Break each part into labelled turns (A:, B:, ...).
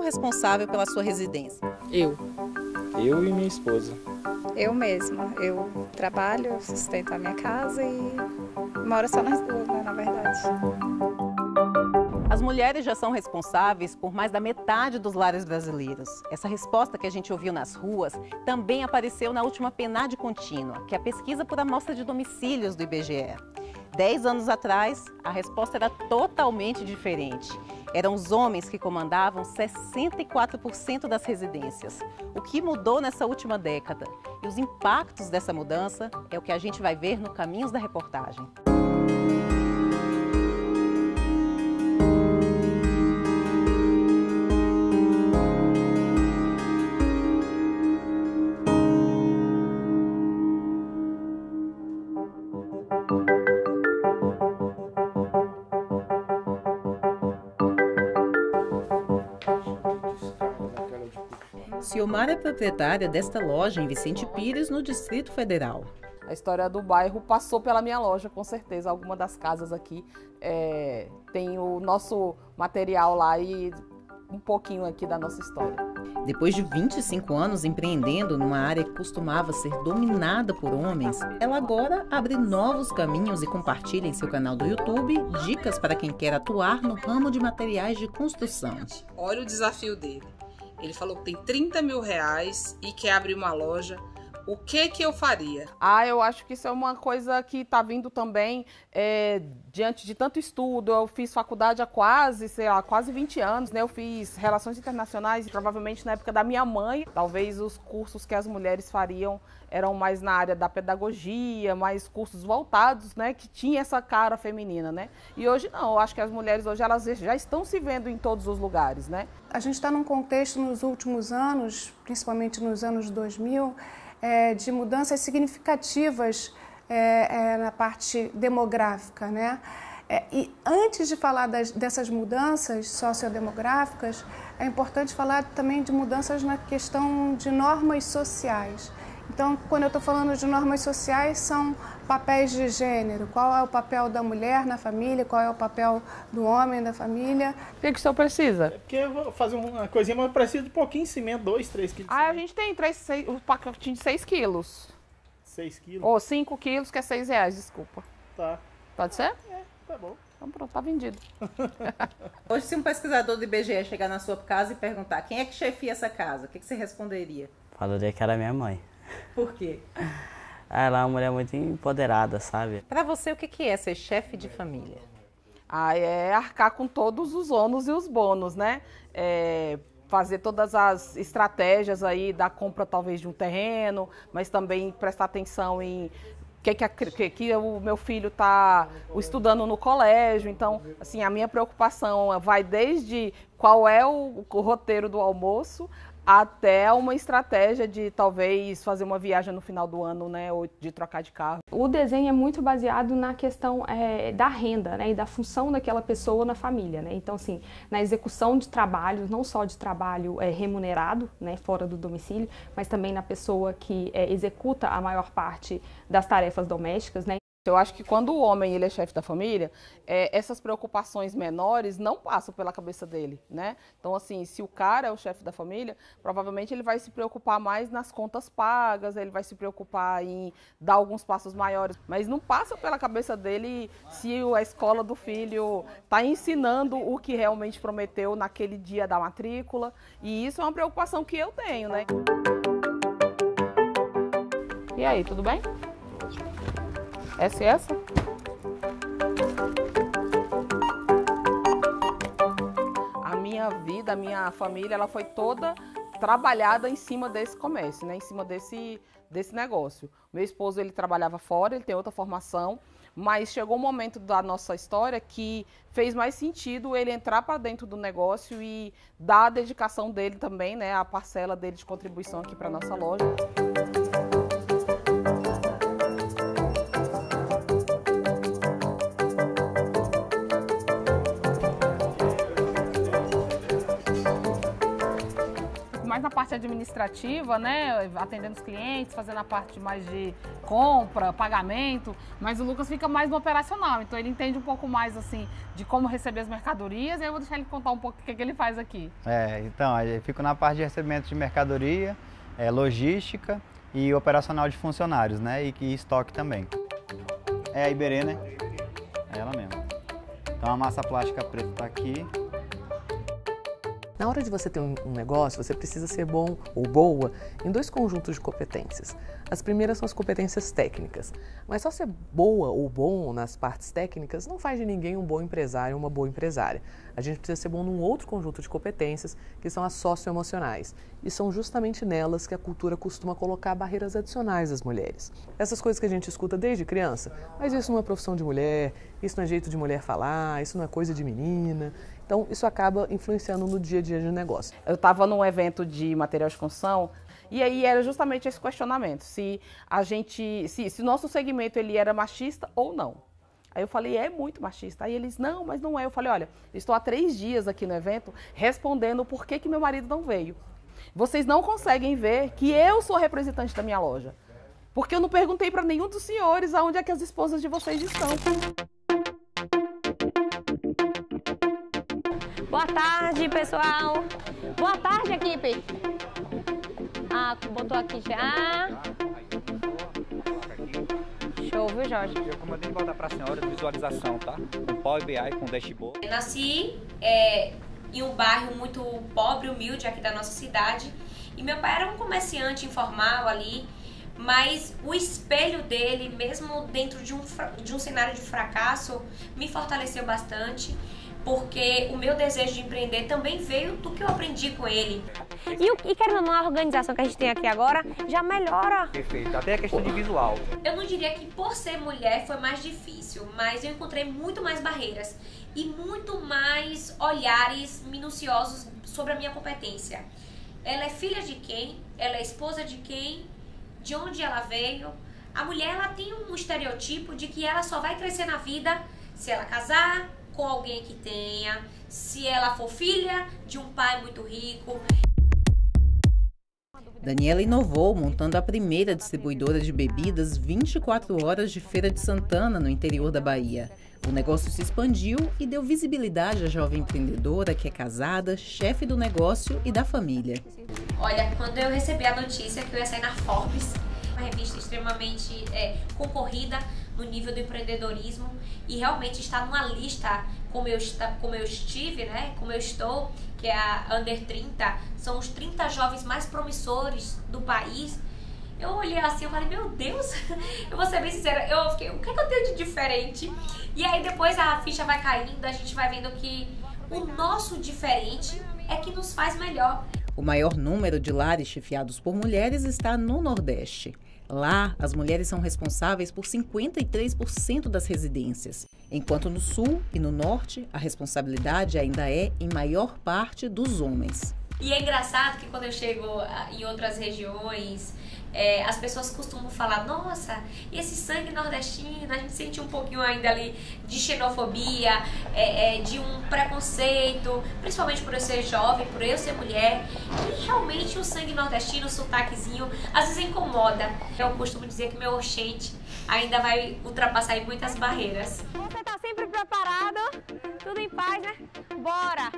A: o responsável pela sua residência?
B: Eu.
C: Eu e minha esposa.
D: Eu mesma. Eu trabalho, sustento a minha casa e moro só nós duas, né, na verdade.
A: As mulheres já são responsáveis por mais da metade dos lares brasileiros. Essa resposta que a gente ouviu nas ruas também apareceu na última PNAD contínua, que é a pesquisa por amostra de domicílios do IBGE. 10 anos atrás, a resposta era totalmente diferente. Eram os homens que comandavam 64% das residências. O que mudou nessa última década? E os impactos dessa mudança é o que a gente vai ver no Caminhos da Reportagem. Ciomara é proprietária desta loja em Vicente Pires, no Distrito Federal.
B: A história do bairro passou pela minha loja, com certeza. Alguma das casas aqui tem o nosso material lá e um pouquinho aqui da nossa história.
A: Depois de 25 anos empreendendo numa área que costumava ser dominada por homens, ela agora abre novos caminhos e compartilha em seu canal do YouTube dicas para quem quer atuar no ramo de materiais de construção.
E: Olha o desafio dele. Ele falou que tem 30 mil reais e quer abrir uma loja. O que eu faria?
B: Eu acho que isso é uma coisa que está vindo também diante de tanto estudo. Eu fiz faculdade há quase 20 anos, né? Eu fiz Relações Internacionais e provavelmente na época da minha mãe, talvez os cursos que as mulheres fariam eram mais na área da pedagogia, mais cursos voltados, né? Que tinha essa cara feminina, né? E hoje não, eu acho que as mulheres hoje elas já estão se vendo em todos os lugares, né?
F: A gente está num contexto nos últimos anos, principalmente nos anos 2000, de mudanças significativas na parte demográfica, né? E antes de falar dessas mudanças sociodemográficas, é importante falar também de mudanças na questão de normas sociais. Então, quando eu estou falando de normas sociais, são papéis de gênero. Qual é o papel da mulher na família, qual é o papel do homem na família.
B: O que o senhor precisa?
C: Porque eu vou fazer uma coisinha, mas eu preciso de pouquinho de cimento, 2, 3 quilos.
B: A gente tem o pacotinho de 6 quilos.
C: 6 quilos?
B: Ou 5 quilos, que é R$6, desculpa.
C: Tá.
B: Pode ser?
C: Tá bom.
B: Então pronto, tá vendido.
A: Hoje, se um pesquisador do IBGE chegar na sua casa e perguntar quem é que chefia essa casa, o que você responderia?
G: Falaria que era minha mãe.
A: Por quê?
G: Ela é uma mulher muito empoderada, sabe?
A: Para você, o que é ser chefe de família?
B: É arcar com todos os ônus e os bônus, né? Fazer todas as estratégias aí da compra talvez de um terreno, mas também prestar atenção em que o meu filho está estudando no colégio. Então, assim, a minha preocupação vai desde qual é o roteiro do almoço até uma estratégia de talvez fazer uma viagem no final do ano, né, ou de trocar de carro.
H: O desenho é muito baseado na questão da renda, né, e da função daquela pessoa na família, né? Então, assim, na execução de trabalhos, não só de trabalho remunerado, né, fora do domicílio, mas também na pessoa que executa a maior parte das tarefas domésticas, né?
B: Eu acho que quando o homem ele é chefe da família, essas preocupações menores não passam pela cabeça dele, né? Então, assim, se o cara é o chefe da família, provavelmente ele vai se preocupar mais nas contas pagas, ele vai se preocupar em dar alguns passos maiores, mas não passa pela cabeça dele se a escola do filho está ensinando o que realmente prometeu naquele dia da matrícula, e isso é uma preocupação que eu tenho, né? E aí, tudo bem? Essa e essa? A minha vida, a minha família, ela foi toda trabalhada em cima desse comércio, né? Em cima desse negócio. Meu esposo, ele trabalhava fora, ele tem outra formação, mas chegou um momento da nossa história que fez mais sentido ele entrar para dentro do negócio e dar a dedicação dele também, né? A parcela dele de contribuição aqui para a nossa loja. mais na parte administrativa, né? Atendendo os clientes, fazendo a parte mais de compra, pagamento, mas o Lucas fica mais no operacional, então ele entende um pouco mais assim de como receber as mercadorias, e eu vou deixar ele contar um pouco o que ele faz aqui.
I: Então, eu fico na parte de recebimento de mercadoria, logística e operacional de funcionários, né? E estoque também. É a Iberê, né? É ela mesma. Então a massa plástica preta está aqui.
J: Na hora de você ter um negócio, você precisa ser bom ou boa em 2 conjuntos de competências. As primeiras são as competências técnicas, mas só ser boa ou bom nas partes técnicas não faz de ninguém um bom empresário ou uma boa empresária. A gente precisa ser bom num outro conjunto de competências, que são as socioemocionais. E são justamente nelas que a cultura costuma colocar barreiras adicionais às mulheres. Essas coisas que a gente escuta desde criança, mas isso não é profissão de mulher, isso não é jeito de mulher falar, isso não é coisa de menina. Então, isso acaba influenciando no dia a dia de negócio.
B: Eu estava num evento de material de construção e aí era justamente esse questionamento, se o nosso segmento ele era machista ou não. Aí eu falei, é muito machista. Aí eles, não, mas não é. Eu falei, olha, estou há 3 dias aqui no evento respondendo por que meu marido não veio. Vocês não conseguem ver que eu sou representante da minha loja, porque eu não perguntei para nenhum dos senhores aonde é que as esposas de vocês estão.
K: Boa tarde, pessoal. Boa tarde, equipe. Ah, botou aqui já. Show, viu, Jorge?
L: Eu comandei de voltar para a senhora de visualização, tá? Com Power BI, com Dashboard.
M: Eu nasci em um bairro muito pobre, humilde aqui da nossa cidade. E meu pai era um comerciante informal ali. Mas o espelho dele, mesmo dentro de um cenário de fracasso, me fortaleceu bastante. Porque o meu desejo de empreender também veio do que eu aprendi com ele.
K: E querendo ou não, a organização que a gente tem aqui agora já melhora.
L: Perfeito, até a questão de visual.
M: Eu não diria que por ser mulher foi mais difícil, mas eu encontrei muito mais barreiras e muito mais olhares minuciosos sobre a minha competência. Ela é filha de quem? Ela é esposa de quem? De onde ela veio? A mulher ela tem um estereotipo de que ela só vai crescer na vida se ela casar com alguém que tenha, se ela for filha de um pai muito rico.
A: Daniela inovou montando a primeira distribuidora de bebidas 24 horas de Feira de Santana, no interior da Bahia. O negócio se expandiu e deu visibilidade à jovem empreendedora que é casada, chefe do negócio e da família.
M: Olha, quando eu recebi a notícia que eu ia sair na Forbes, uma revista extremamente concorrida no nível do empreendedorismo, e realmente está numa lista como eu estive, né, como eu estou, que é a Under 30, são os 30 jovens mais promissores do país. Eu olhei assim, eu falei, meu Deus, eu vou ser bem sincera, eu fiquei, o que é que eu tenho de diferente? E aí depois a ficha vai caindo, a gente vai vendo que o nosso diferente é que nos faz melhor.
A: O maior número de lares chefiados por mulheres está no Nordeste. Lá, as mulheres são responsáveis por 53% das residências, enquanto no Sul e no Norte, a responsabilidade ainda é, em maior parte, dos homens.
M: E é engraçado que quando eu chego em outras regiões, as pessoas costumam falar, nossa, e esse sangue nordestino, a gente sente um pouquinho ainda ali de xenofobia, de um preconceito, principalmente por eu ser jovem, por eu ser mulher, e realmente o sangue nordestino, o sotaquezinho, às vezes incomoda. Eu costumo dizer que meu oxente ainda vai ultrapassar em muitas barreiras.
K: Você tá sempre preparado? Tudo em paz, né? Bora!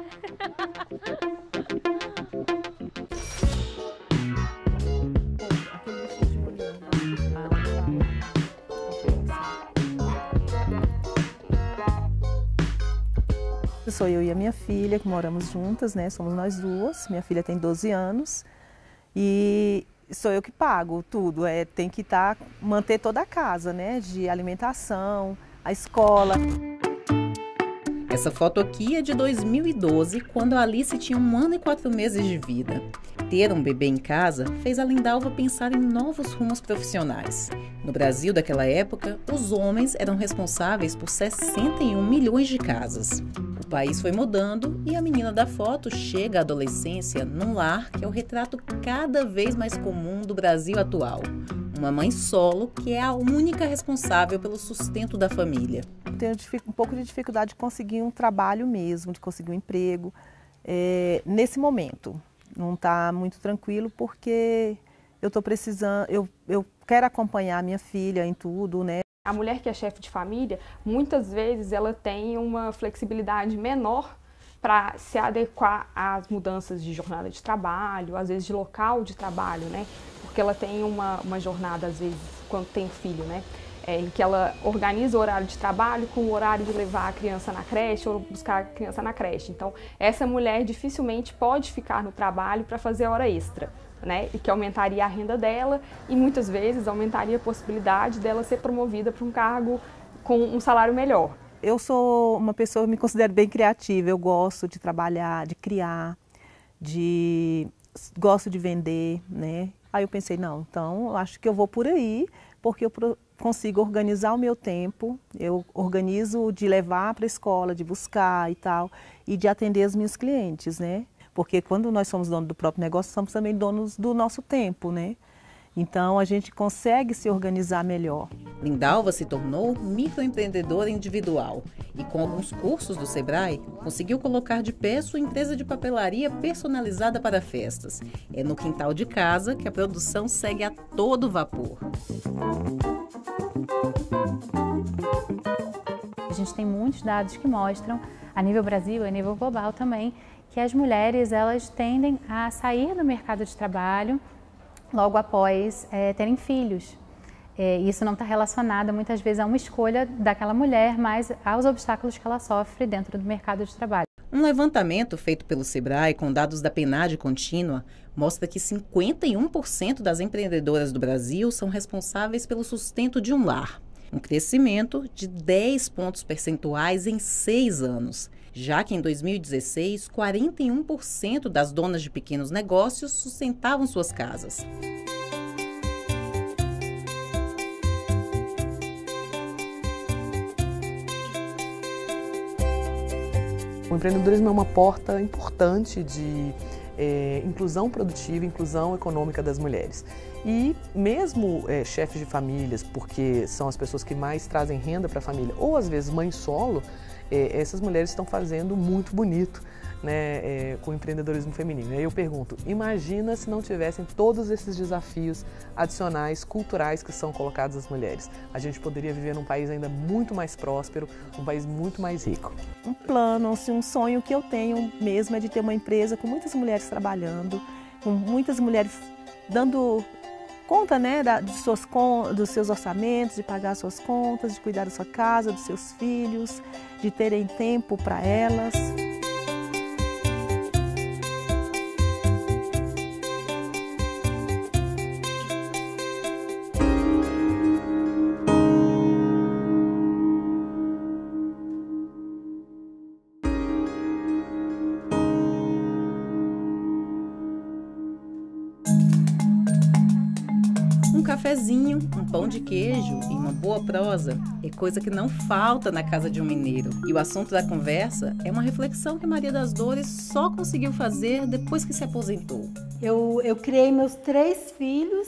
N: Sou eu e a minha filha, que moramos juntas, né? Somos nós duas. Minha filha tem 12 anos e sou eu que pago tudo. Tem que manter toda a casa, né? De alimentação, a escola.
A: Essa foto aqui é de 2012, quando a Alice tinha 1 ano e 4 meses de vida. Ter um bebê em casa fez a Lindalva pensar em novos rumos profissionais. No Brasil daquela época, os homens eram responsáveis por 61 milhões de casas. O país foi mudando e a menina da foto chega à adolescência num lar que é o retrato cada vez mais comum do Brasil atual. Uma mãe solo que é a única responsável pelo sustento da família.
N: Tenho um pouco de dificuldade de conseguir um trabalho mesmo, de conseguir um emprego nesse momento. não está muito tranquilo porque eu estou precisando, eu quero acompanhar a minha filha em tudo, né?
H: A mulher que é chefe de família, muitas vezes ela tem uma flexibilidade menor para se adequar às mudanças de jornada de trabalho, às vezes de local de trabalho, né? Porque ela tem uma jornada, às vezes, quando tem filho, né? Em que ela organiza o horário de trabalho com o horário de levar a criança na creche ou buscar a criança na creche. Então, essa mulher dificilmente pode ficar no trabalho para fazer hora extra, né? E que aumentaria a renda dela e muitas vezes aumentaria a possibilidade dela ser promovida para um cargo com um salário melhor.
N: Eu sou uma pessoa, me considero bem criativa, eu gosto de trabalhar, de criar, gosto de vender, né? Aí eu pensei, não, então eu acho que eu vou por aí, porque eu consigo organizar o meu tempo, eu organizo de levar para a escola, de buscar e tal, e de atender os meus clientes, né? Porque quando nós somos donos do próprio negócio, somos também donos do nosso tempo, né? Então a gente consegue se organizar melhor.
A: Lindalva se tornou microempreendedora individual e com alguns cursos do Sebrae, conseguiu colocar de pé sua empresa de papelaria personalizada para festas. É no quintal de casa que a produção segue a todo vapor.
O: A gente tem muitos dados que mostram, a nível Brasil e a nível global também, que as mulheres elas tendem a sair do mercado de trabalho logo após terem filhos. Isso não está relacionado muitas vezes a uma escolha daquela mulher, mas aos obstáculos que ela sofre dentro do mercado de trabalho.
A: Um levantamento feito pelo Sebrae com dados da PNAD contínua mostra que 51% das empreendedoras do Brasil são responsáveis pelo sustento de um lar. Um crescimento de 10 pontos percentuais em 6 anos. Já que em 2016, 41% das donas de pequenos negócios sustentavam suas casas.
J: O empreendedorismo é uma porta importante de inclusão produtiva, inclusão econômica das mulheres. E mesmo chefes de famílias, porque são as pessoas que mais trazem renda para a família, ou às vezes mãe solo, essas mulheres estão fazendo muito bonito, né, com o empreendedorismo feminino. E aí eu pergunto, imagina se não tivessem todos esses desafios adicionais, culturais que são colocados às mulheres. A gente poderia viver num país ainda muito mais próspero, um país muito mais rico.
N: Um plano, assim, um sonho que eu tenho mesmo é de ter uma empresa com muitas mulheres trabalhando, com muitas mulheres dando conta, né, dos seus orçamentos, de pagar suas contas, de cuidar da sua casa, dos seus filhos, de terem tempo para elas.
A: Um cafezinho, um pão de queijo e uma boa prosa é coisa que não falta na casa de um mineiro. E o assunto da conversa é uma reflexão que Maria das Dores só conseguiu fazer depois que se aposentou.
P: Eu criei meus 3 filhos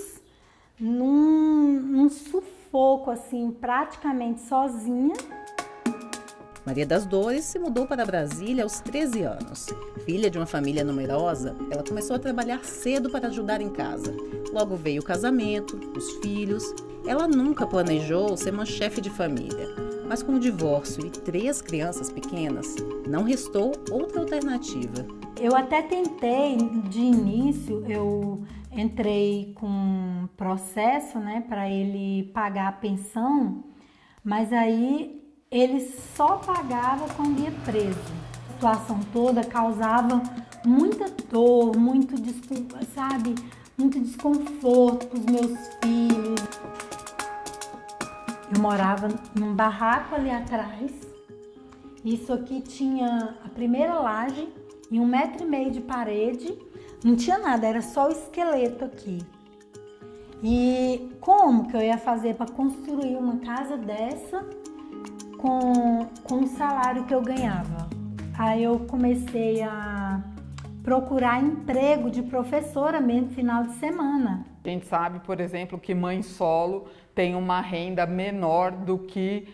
P: num sufoco, assim, praticamente sozinha.
A: Maria das Dores se mudou para Brasília aos 13 anos. Filha de uma família numerosa, ela começou a trabalhar cedo para ajudar em casa. Logo veio o casamento, os filhos. Ela nunca planejou ser uma chefe de família. Mas com o divórcio e 3 crianças pequenas, não restou outra alternativa.
P: Eu até tentei, de início, eu entrei com um processo, né, para ele pagar a pensão, mas aí ele só pagava quando ia preso. A situação toda causava muita dor, muito desconforto para os meus filhos. Eu morava num barraco ali atrás. Isso aqui tinha a primeira laje e 1,5 metro de parede. Não tinha nada, era só o esqueleto aqui. E como que eu ia fazer para construir uma casa dessa com o salário que eu ganhava? Aí eu comecei a procurar emprego de professora mesmo final de semana.
Q: A gente sabe, por exemplo, que mãe solo tem uma renda menor do que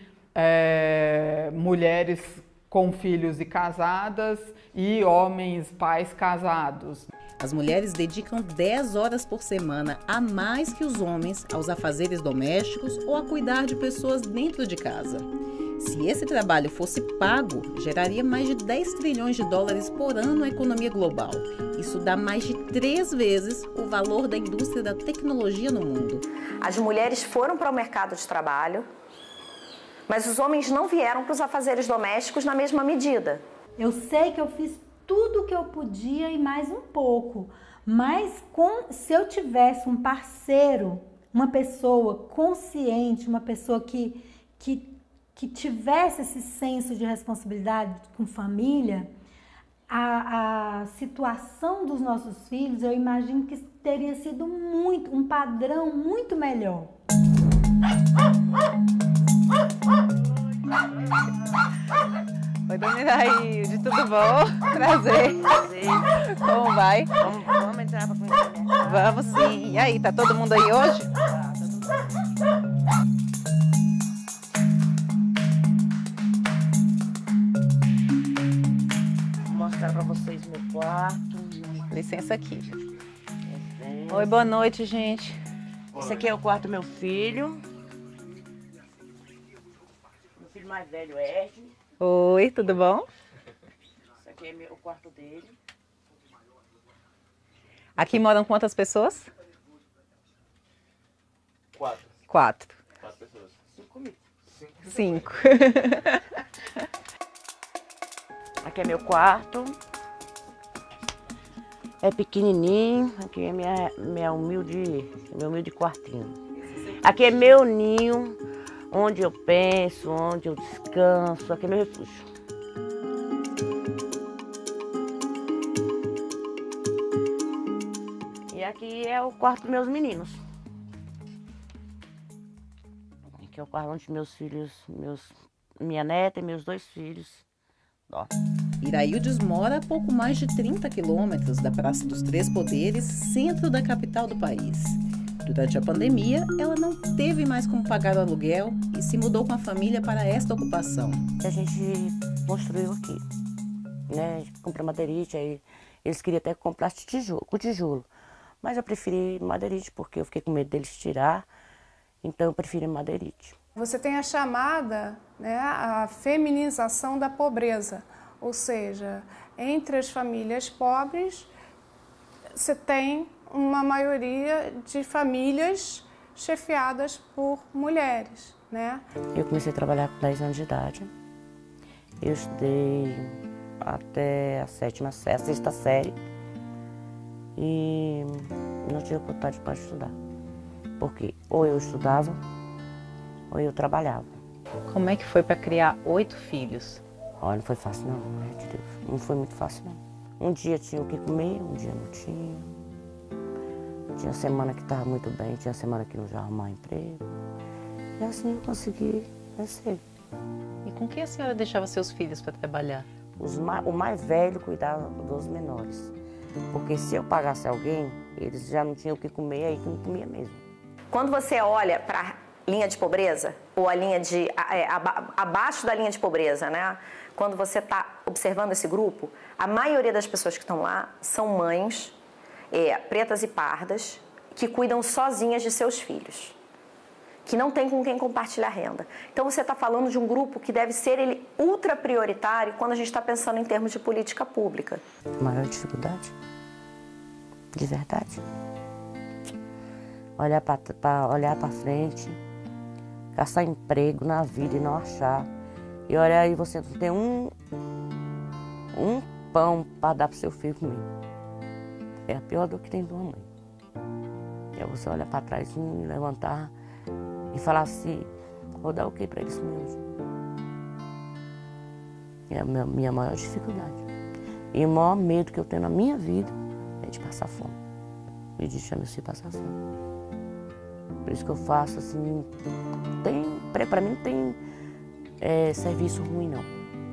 Q: mulheres com filhos e casadas e homens, pais casados.
A: As mulheres dedicam 10 horas por semana a mais que os homens aos afazeres domésticos ou a cuidar de pessoas dentro de casa. Se esse trabalho fosse pago, geraria mais de 10 trilhões de dólares por ano na economia global. Isso dá mais de 3 vezes o valor da indústria da tecnologia no mundo.
R: As mulheres foram para o mercado de trabalho, mas os homens não vieram para os afazeres domésticos na mesma medida.
P: Eu sei que eu fiz tudo o que eu podia e mais um pouco, mas se eu tivesse um parceiro, uma pessoa consciente, uma pessoa que tivesse esse senso de responsabilidade com família, a situação dos nossos filhos, eu imagino que teria sido um padrão muito melhor.
A: Oi, dona Iraíde, tudo bom? Prazer. Como vai?
S: Vamos entrar para conhecer minha casa?
A: Vamos sim. E aí, tá todo mundo aí hoje?
S: Tá, todo mundo. Vou mostrar para vocês meu quarto.
A: Licença aqui. Oi, boa noite, gente.
S: Esse aqui é o quarto do meu filho. Meu filho mais velho, Ed.
A: Oi, tudo bom?
S: Esse aqui é o quarto dele.
A: Aqui moram quantas pessoas?
T: 4.
A: 4.
T: 4 pessoas.
S: 5 comigo.
A: 5.
S: Aqui é meu quarto. É pequenininho. Aqui é meu humilde quartinho. Aqui é meu ninho, onde eu penso, onde eu descanso. Aqui é meu refúgio. E aqui é o quarto dos meus meninos. Aqui é o quarto onde meus filhos, minha neta e meus 2 filhos. Ó.
A: Iraildes mora a pouco mais de 30 quilômetros da Praça dos Três Poderes, centro da capital do país. Durante a pandemia, ela não teve mais como pagar o aluguel e se mudou com a família para esta ocupação.
S: A gente construiu aqui, né? A gente comprou madeirite, aí eles queriam até comprar tijolo. Mas eu preferi madeirite porque eu fiquei com medo deles tirar, então eu preferi madeirite.
F: Você tem a chamada, né, a feminização da pobreza, ou seja, entre as famílias pobres, você tem uma maioria de famílias chefiadas por mulheres, né?
S: Eu comecei a trabalhar com 10 anos de idade. Eu estudei até a 6ª série e não tive oportunidade para estudar, porque ou eu estudava ou eu trabalhava.
A: Como é que foi para criar 8 filhos?
S: Olha, não foi fácil não, né, de Deus. Não foi muito fácil não. Um dia tinha o que comer, um dia não tinha. Tinha semana que estava muito bem, tinha semana que não já arrumava emprego. E assim eu consegui crescer.
A: E com que a senhora deixava seus filhos para trabalhar?
S: O mais velho cuidava dos menores. Porque se eu pagasse alguém, eles já não tinham o que comer, aí que não comia mesmo.
R: Quando você olha para a linha de pobreza, ou a linha de abaixo da linha de pobreza, né? Quando você está observando esse grupo, a maioria das pessoas que estão lá são mães, pretas e pardas, que cuidam sozinhas de seus filhos, que não tem com quem compartilhar renda. Então você está falando de um grupo que deve ser ele ultra prioritário quando a gente está pensando em termos de política pública.
S: A maior dificuldade, de verdade, olhar para frente, caçar emprego na vida e não achar. E olha aí, você não tem um pão para dar para o seu filho comer. É a pior dor que tem de uma mãe. É você olhar para trás e levantar e falar assim, vou dar o que para eles comer hoje? É a minha maior dificuldade. E o maior medo que eu tenho na minha vida é de passar fome. E de deixar meus filhos passar fome. Por isso que eu faço assim, para mim não tem serviço ruim não.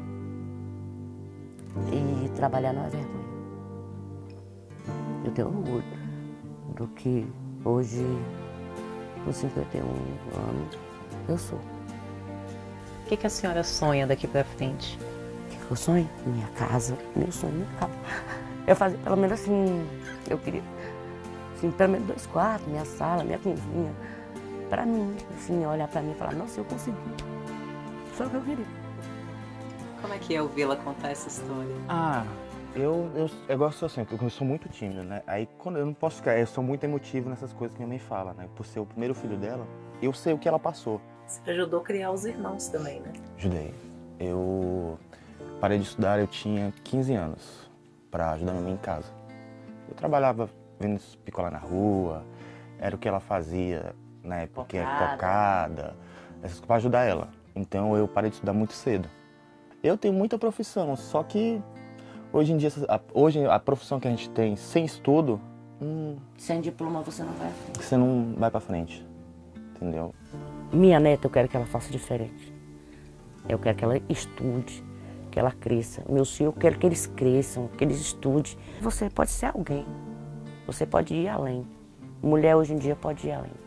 S: E trabalhar não é vergonha. Eu tenho orgulho do que hoje, com 51 anos, eu sou.
A: O que a senhora sonha daqui para frente?
S: O que eu sonho? Minha casa. Meu sonho, minha casa. Eu fazer pelo menos assim, Eu queria, assim, pelo menos 2 quartos, minha sala, minha cozinha. Pra mim, assim, olhar pra mim e falar, nossa, eu consegui. Só o que eu queria.
A: Como é que é ouvi-la contar essa história?
T: Eu gosto assim, porque eu sou muito tímido, né? Aí quando eu não posso ficar, eu sou muito emotivo nessas coisas que minha mãe fala, né? Por ser o primeiro filho dela, eu sei o que ela passou.
A: Você ajudou a criar os irmãos também, né?
T: Ajudei. Eu parei de estudar, eu tinha 15 anos, pra ajudar minha mãe em casa. Eu trabalhava vendo picolar na rua, era o que ela fazia na época, cocada, essas coisas pra ajudar ela. Então eu parei de estudar muito cedo. Eu tenho muita profissão, só que hoje em dia, a profissão que a gente tem sem estudo...
S: Sem diploma você não vai à frente.
T: Você não vai pra frente, entendeu?
S: Minha neta, eu quero que ela faça diferente. Eu quero que ela estude, que ela cresça. Meus filhos, eu quero que eles cresçam, que eles estudem. Você pode ser alguém, você pode ir além. Mulher hoje em dia pode ir além.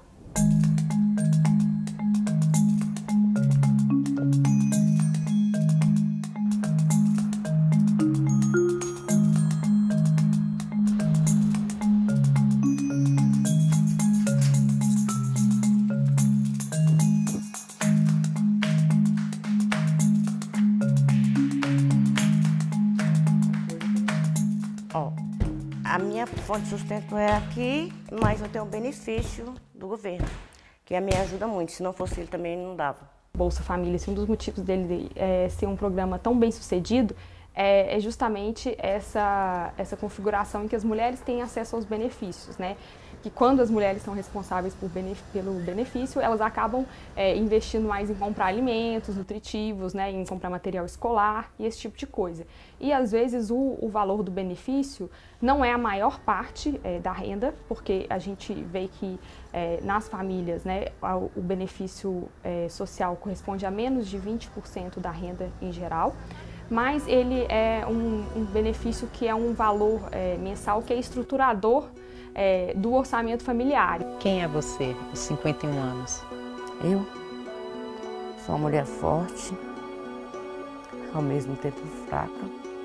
S: A minha fonte de sustento é aqui, mas eu tenho o benefício do governo, que me ajuda muito. Se não fosse ele, também não dava.
H: Bolsa Família, um dos motivos dele ser um programa tão bem sucedido é justamente essa configuração em que as mulheres têm acesso aos benefícios, né? Que quando as mulheres são responsáveis pelo benefício, elas acabam investindo mais em comprar alimentos nutritivos, né, em comprar material escolar e esse tipo de coisa. E às vezes o valor do benefício não é a maior parte da renda, porque a gente vê que nas famílias, né, o benefício social corresponde a menos de 20% da renda em geral, mas ele é um benefício que é um valor mensal que é estruturador do orçamento familiar.
A: Quem é você, aos 51 anos?
S: Eu sou uma mulher forte, ao mesmo tempo fraca,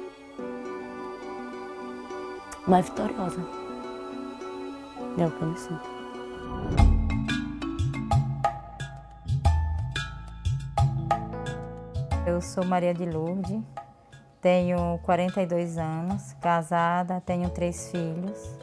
S: mas vitoriosa. É o que eu me sinto.
U: Eu sou Maria de Lourdes, tenho 42 anos, casada, tenho 3 filhos.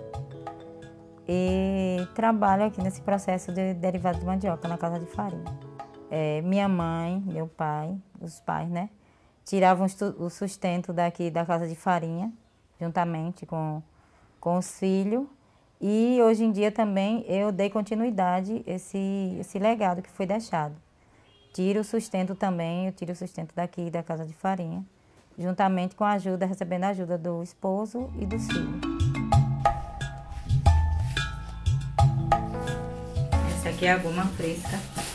U: E trabalho aqui nesse processo de derivado de mandioca na casa de farinha. Minha mãe, meu pai, os pais, né, tiravam o sustento daqui da casa de farinha, juntamente com os filhos. E hoje em dia também eu dei continuidade a esse legado que foi deixado. Tiro o sustento também, eu tiro o sustento daqui da casa de farinha, juntamente com a ajuda, recebendo a ajuda do esposo e dos filhos. Aqui é a goma fresca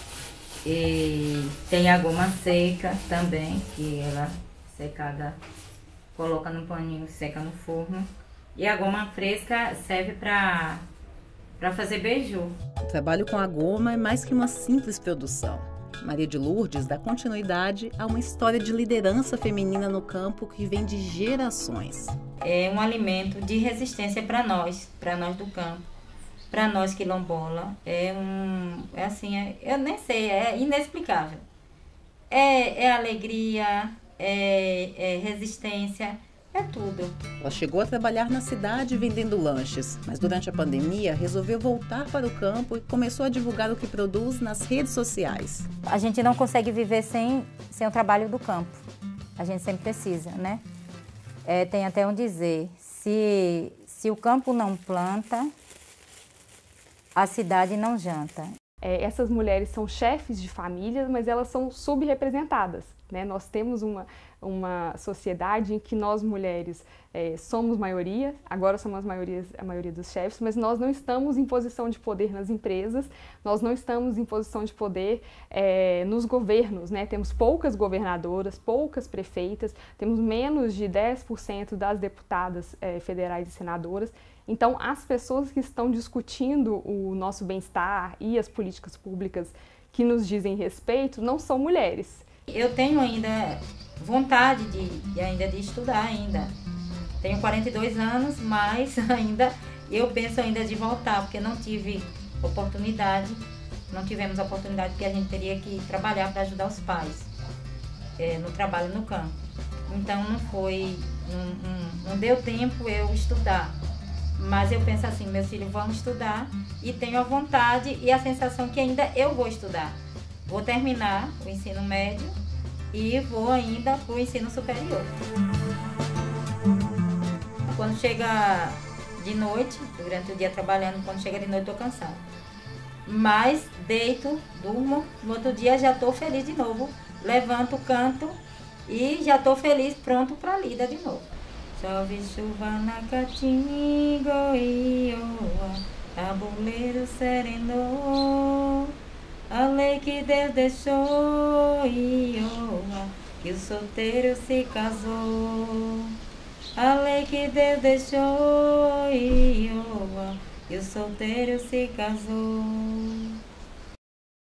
U: e tem a goma seca também, que ela secada, coloca no paninho, seca no forno. E a goma fresca serve para fazer beiju.
A: O trabalho com a goma é mais que uma simples produção. Maria de Lourdes dá continuidade a uma história de liderança feminina no campo que vem de gerações.
U: É um alimento de resistência para nós do campo. Para nós quilombola, eu nem sei, é inexplicável. É alegria, é resistência, é tudo.
A: Ela chegou a trabalhar na cidade vendendo lanches, mas durante a pandemia resolveu voltar para o campo e começou a divulgar o que produz nas redes sociais.
U: A gente não consegue viver sem o trabalho do campo. A gente sempre precisa, né? Tem até um dizer, se o campo não planta, a cidade não janta.
H: Essas mulheres são chefes de famílias, mas elas são subrepresentadas, né? Nós temos uma sociedade em que nós mulheres somos maioria, agora somos a maioria dos chefes, mas nós não estamos em posição de poder nas empresas, nós não estamos em posição de poder nos governos, né? Temos poucas governadoras, poucas prefeitas, temos menos de 10% das deputadas federais e senadoras. Então, as pessoas que estão discutindo o nosso bem-estar e as políticas públicas que nos dizem respeito não são mulheres.
U: Eu tenho ainda vontade de estudar ainda. Tenho 42 anos, mas ainda eu penso ainda de voltar, porque não tive oportunidade, não tivemos oportunidade porque a gente teria que trabalhar para ajudar os pais no trabalho no campo. Então não deu tempo eu estudar. Mas eu penso assim, meus filhos vão estudar e tenho a vontade e a sensação que ainda eu vou estudar. Vou terminar o ensino médio e vou ainda para o ensino superior. Quando chega de noite, durante o dia trabalhando, quando chega de noite estou cansada. Mas deito, durmo, no outro dia já estou feliz de novo. Levanto, canto e já estou feliz, pronto para a lida de novo. Chove chuva na caatinga, ioa, tabuleiro sereno, a lei que Deus deixou, ioa, que o solteiro se casou. A lei que Deus deixou, ioa, que o solteiro se casou.